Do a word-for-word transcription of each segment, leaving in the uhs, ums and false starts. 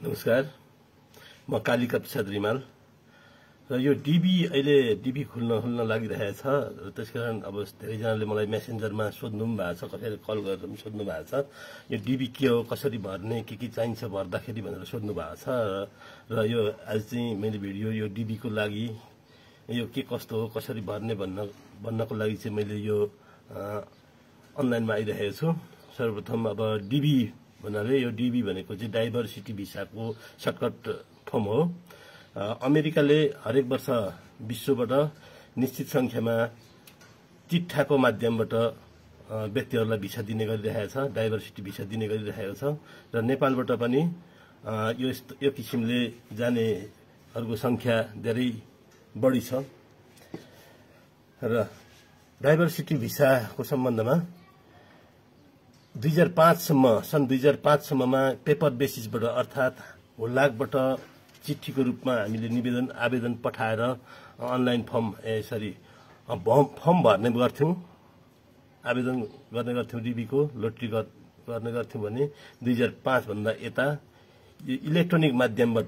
नमस्कार, म कालिका प्रसाद रिमाल र यो डीबी अहिले डीबी खुल्न खुल्न लागिरहेछ र त्यसकारण अब धेरैजनाले मलाई मेसेन्जरमा सोध्नु पनि भएको छ, कसैले कल गरेर पनि सोध्नु भएको छ यो डीबी के हो, कसरी भर्ने, के के चाहिन्छ भर्दाखेरि भनेर सोध्नु भएको छ र यो आज चाहिँ मैले भिडियो यो डीबी को लागि यो के कस्तो हो, कसरी भर्ने भन्न भन्नको लागि चाहिँ मैले यो अनलाइनमा आइरहेको छु। सर्वप्रथम अब डीबी भन्नाले यो डीबी भनेको चाहिँ डाइभर्सिटी भिसाको सर्टकट फर्म हो। अमेरिकाले हरेक वर्ष विश्वबाट निश्चित संख्यामा चिट्ठाको माध्यमबाट व्यक्तिहरूलाई भिसा दिने गरिरहेको छ, डाइभर्सिटी भिसा दिने गरिरहेको छ र नेपालबाट पनि यो यो किसिमले जानेहरूको संख्या धेरै बढी छ र डाइभर्सिटी भिसाको सम्बन्धमा दुई हजार पाँचसम्म सन् दुई हजार पाँचसम्ममा पेपर बेसिसबाट अर्थात् हुलाकबाट चिठीको रूपमा हामीले निवेदन आवेदन पठाएर अनलाइन फर्म ए सरी फर्म भर्ने गर्थ्यौँ, आवेदन गर्ने गर्थ्यौँ, डीबीको लोटरी गर्ने गर्थ्यौँ भने दुई हजार पाँचभन्दा यता इलेक्ट्रोनिक माध्यमबाट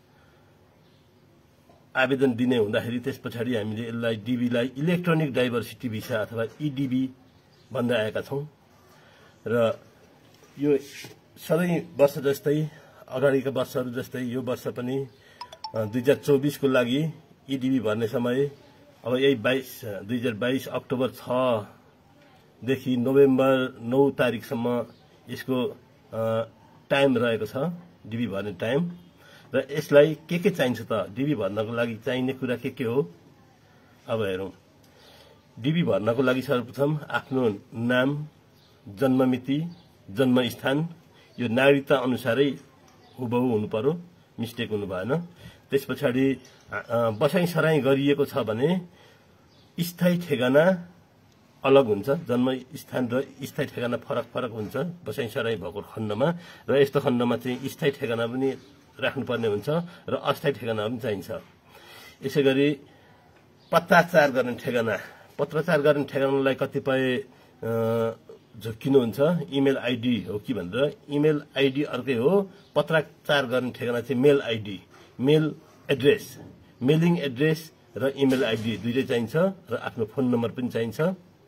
आवेदन दिने हुँदाखेरि त्यस पछाडि हामीले यसलाई डीबीलाई इलेक्ट्रोनिक डाइभर्सिटी भिसा अथवा इडीबी भन्दै आएका छौँ र यो सधैँ वर्ष जस्तै अगाडिका वर्षहरू जस्तै यो वर्ष पनि दुई हजार चौबिसको लागि इडीबी भर्ने समय अब यही बाइस दुई हजार बाइस अक्टोबर छदेखि नोभेम्बर नौ तारिकसम्म यसको टाइम रहेको छ, डीबी भर्ने टाइम। र यसलाई के के चाहिन्छ त, डीबी भर्नको लागि चाहिने कुरा के के हो अब हेरौँ। डीबी भर्नको लागि सर्वप्रथम आफ्नो नाम, जन्ममिति, जन्मस्थान यो नागरिकता अनुसारै हुबहु हुनु पर्यो, मिस्टेक हुनु भएन। त्यस पछाडि बसाइँ सराई गरिएको छ भने स्थायी ठेगाना अलग हुन्छ, जन्मस्थान र स्थायी ठेगाना फरक फरक हुन्छ बसाइँ सराई भएको खण्डमा र यस्तो खण्डमा चाहिँ स्थायी ठेगाना पनि राख्नुपर्ने हुन्छ र अस्थायी ठेगाना पनि चाहिन्छ। यसै गरी पत्राचार गर्ने ठेगाना, पत्राचार गर्ने ठेगानालाई कतिपय झुक्किनुहुन्छ, इमेल आइडी हो कि भनेर। इमेल आइडी अर्कै हो, पत्राचार गर्ने ठेगाना चाहिँ mail ID, mail address, mailing address र इमेल आइडी दुईटै चाहिन्छ र आफ्नो फोन नम्बर पनि चाहिन्छ।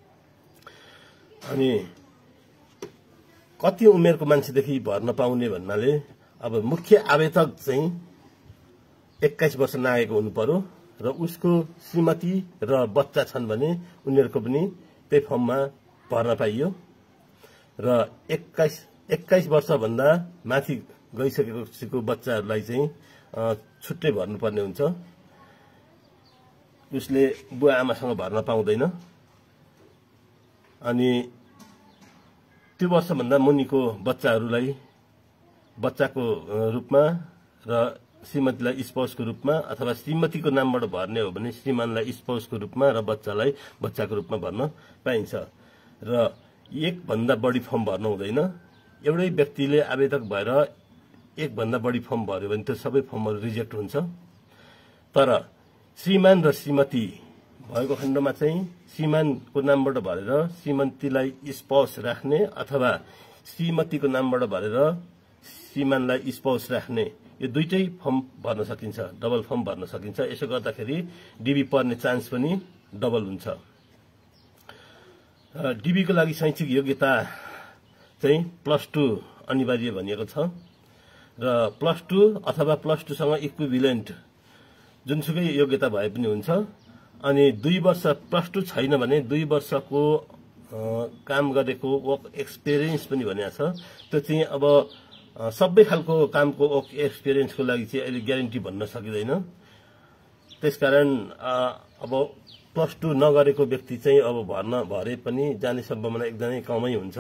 अनि कति उमेरको मान्छेदेखि भर्न पाउने भन्नाले अब मुख्य आवेदक चाहिँ एक्काइस वर्ष नागेको हुनु पर्यो र उसको श्रीमती र बच्चा छन् भने उनीहरूको पनि त्यही फर्ममा भर्न पाइयो र एक्काइस एक्काइस वर्षभन्दा माथि गइसकेको बच्चाहरूलाई चाहिँ छुट्टै भर्नुपर्ने हुन्छ, उसले बुवा आमासँग भर्न पाउँदैन। अनि त्यो वर्षभन्दा मुनिको बच्चाहरूलाई बच्चाको रूपमा र श्रीमतीलाई स्पाउसको रूपमा अथवा श्रीमतीको नामबाट भर्ने हो भने श्रीमानलाई स्पाउसको रूपमा र बच्चालाई बच्चाको रूपमा भर्न पाइन्छ। र एकभन्दा बढी फर्म भर्नु हुँदैन, एउटै व्यक्तिले आवेदक भएर एकभन्दा बढी फर्म भर्यो भने त्यो सबै फर्महरू रिजेक्ट हुन्छ। तर श्रीमान र श्रीमती भएको खण्डमा चाहिँ श्रीमानको नामबाट भरेर श्रीमतीलाई स्पाउस राख्ने अथवा श्रीमतीको नामबाट भरेर श्रीमानलाई स्पाउस राख्ने यो दुईटै फर्म भर्न सकिन्छ, डबल फर्म भर्न सकिन्छ। यसो गर्दाखेरि डीबी पर्ने चान्स पनि डबल हुन्छ। डीबीको लागि शैक्षिक योग्यता चाहिँ प्लस टू अनिवार्य भनिएको छ र प्लस टू अथवा प्लस टूसँग इक्विभ्यालेन्ट जुनसुकै योग्यता भए पनि हुन्छ। अनि दुई वर्ष प्लस टू छैन भने दुई वर्षको काम गरेको वर्क एक्सपिरियन्स पनि भनिएको छ। त्यो चाहिँ अब सबै खालको कामको वर्क एक्सपिरियन्सको लागि चाहिँ अहिले ग्यारेन्टी भन्न सकिँदैन। त्यसकारण अब प्लस टू नगरेको व्यक्ति चाहिँ अब भर्न भरे पनि जाने सम्भावना एकदमै कमै हुन्छ।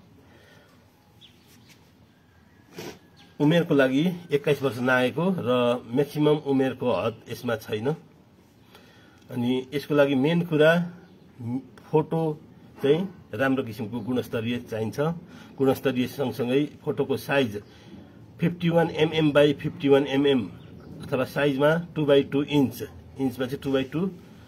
उमेरको लागि एक्काइस वर्ष नआएको र म्याक्सिमम उमेरको हद यसमा छैन। अनि यसको लागि मेन कुरा फोटो चाहिँ राम्रो किसिमको गुणस्तरीय चाहिन्छ। गुणस्तरीय सँगसँगै फोटोको size fifty one MM by fifty one MM अथवा साइजमा टू बाई टू इन्च, इन्चमा चाहिँ टू बाई टू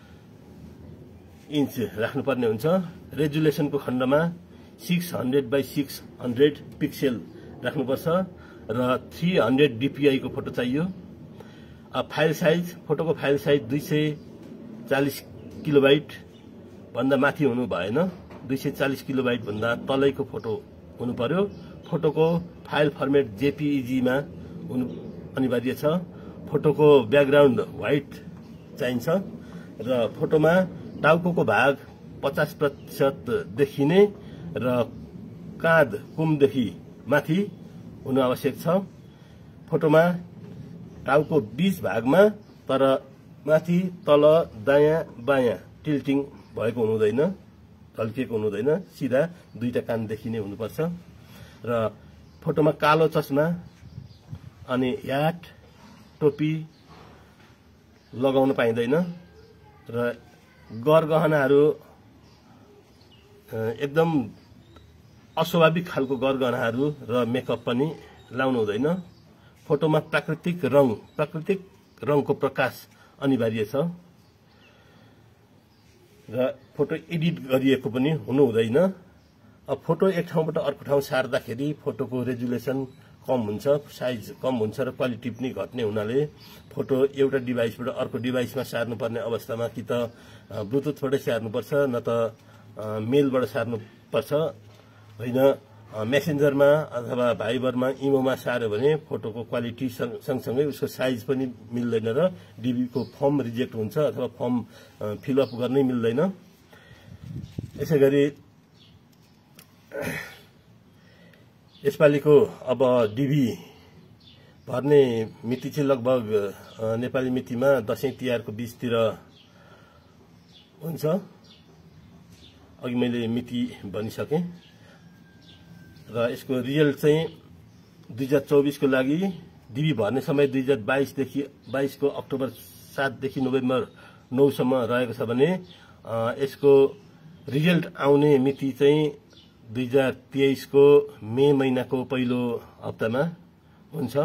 इन्च राख्नुपर्ने हुन्छ। रेजुलेसनको खण्डमा six hundred by six hundred pixel राख्नुपर्छ र थ्री हन्ड्रेड डिपिआई को फोटो चाहियो। फाइल साइज, फोटोको फाइल साइज दुई सय चालिस किलोबाइट भन्दा माथि हुनु भएन, दुई सय चालिस किलोबाइट भन्दा तलैको फोटो हुनु पर्यो। फोटोको फाइल फर्मेट जेपीईजी मा हुनु अनिवार्य छ। फोटोको ब्याकग्राउन्ड व्हाइट चाहिन्छ र फोटोमा टाउको भाग पचास प्रतिशत देखिने र काँध कुमदेखि माथि हुनु आवश्यक छ। फोटोमा टाउको बीच भागमा तर माथि तल दायाँ बायाँ टिल्टिङ भएको हुनुहुँदैन, ढल्किएको हुनुहुँदैन, सिधा दुईटा कान देखिने हुनुपर्छ। र फोटोमा कालो चस्मा अनि ह्याट टोपी लगाउन पाइँदैन र गरगहनाहरू एकदम अस्वाभाविक खालको गरगहनाहरू र मेकअप पनि लाउनु हुँदैन। फोटोमा प्राकृतिक रङ प्राकृतिक रङको प्रकाश अनिवार्य छ र फोटो एडिट गरिएको पनि हुनु हुँदैन। अब फोटो एक ठाउँबाट अर्को ठाउँ सार्दाखेरि फोटोको रेजुलेसन कम हुन्छ, साइज कम हुन्छ र क्वालिटी पनि घट्ने हुनाले फोटो एउटा डिभाइसबाट अर्को डिभाइसमा सार्नुपर्ने अवस्थामा कि त ब्लुटुथबाटै सार्नुपर्छ न त मेलबाट सार्नुपर्छ, होइन मेसेन्जरमा अथवा भाइबरमा इमोमा सार्यो भने फोटोको क्वालिटी सँगसँगै उसको साइज पनि मिल्दैन र डिबीको फर्म रिजेक्ट हुन्छ अथवा फर्म फिलअप गर्नै मिल्दैन। यसै गरी यसपालिको अब डिबी भर्ने मिति चाहिँ लगभग नेपाली मितिमा दशैं तिहारको बीचतिर हुन्छ। अघि मैले मिति भनिसकेँ र यसको रिजल्ट चाहिँ दुई हजार चौबिसको लागि डिबी भर्ने समय दुई हजार बाइसदेखि बाइसको अक्टोबर सातदेखि नोभेम्बर नौसम्म रहेको छ भने यसको रिजल्ट आउने मिति चाहिँ दुई हजार तेइसको मे महिनाको पहिलो हप्तामा हुन्छ।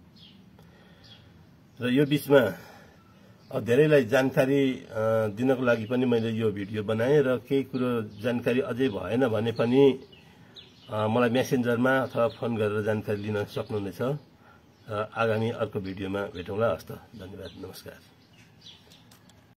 र यो बीचमा धेरैलाई जानकारी दिनको लागि पनि मैले यो भिडियो बनाएँ र केही कुरो जानकारी अझै भएन भने पनि मलाई मेसेन्जरमा अथवा फोन गरेर जानकारी लिन सक्नुहुनेछ। आगामी अर्को भिडियोमा भेटौँला। हस्त, धन्यवाद, नमस्कार।